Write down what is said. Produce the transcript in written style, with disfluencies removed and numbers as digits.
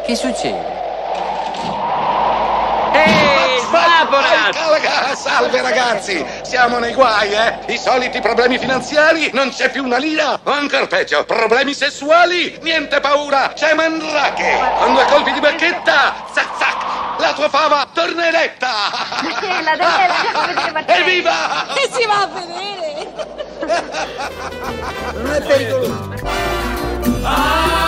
Che succede? Ehi, Svaporat! Salve ragazzi, siamo nei guai, I soliti problemi finanziari, non c'è più una lira. O ancora peggio, problemi sessuali, niente paura, c'è Mandrake. Con 2 colpi di bacchetta, zac zac, la tua fava torna eletta. La Daniela, evviva! E si va a vedere! Non è pericoloso.